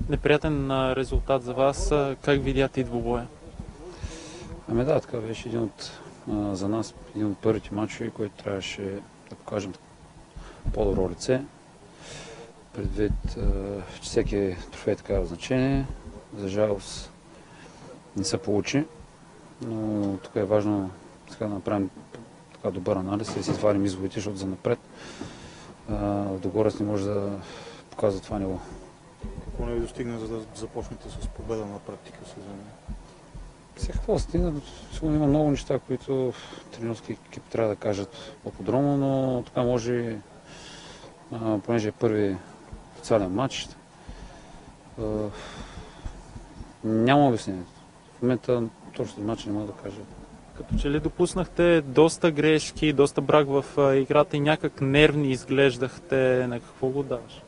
неприятен резултат за вас. Как видяте и двубоя? Ами да, така беше за нас един от първите мачове, който трябваше да покажем по-добро лице. Предвид, че всеки трофей така значение. За жалост не се получи, но тук е важно да направим така добър анализ и да си извадим изводите, защото за напред Лудогорец не може да показва това ниво. Какво не ви достигна, за да започнете с победа на практика в сезона? Сега какво стигна? Сигурно има много неща, които тренерски екип трябва да кажат по-подробно, но така може, понеже е първи официален матч, няма обяснение. В момента точно матча не мога да кажа. Като че ли допуснахте доста грешки, доста брак в играта и някак нервни изглеждахте, на какво го даваш?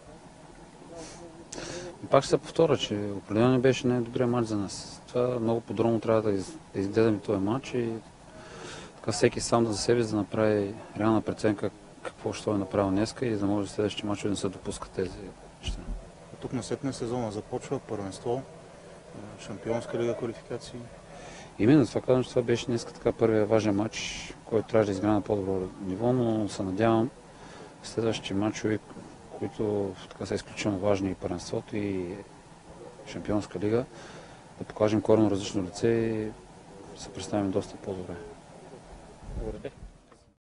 Пак ще се повторя, че определено не беше най-добрият матч за нас. Това много подробно трябва да изгледаме този матч и така всеки сам за себе да направи реална преценка какво ще е направил днеска и да може в следващите мачове да се допускат тези неща. Тук насетне сезона започва първенство, шампионска лига квалификации. Именно това казвам, че това беше днес така първият важен матч, който трябва да изграе на по-добро ниво, но се надявам следващите матчове, които така са изключително важни и първенството и шампионска лига, да покажем коренно различно лице и се представим доста по-добре. Благодаря.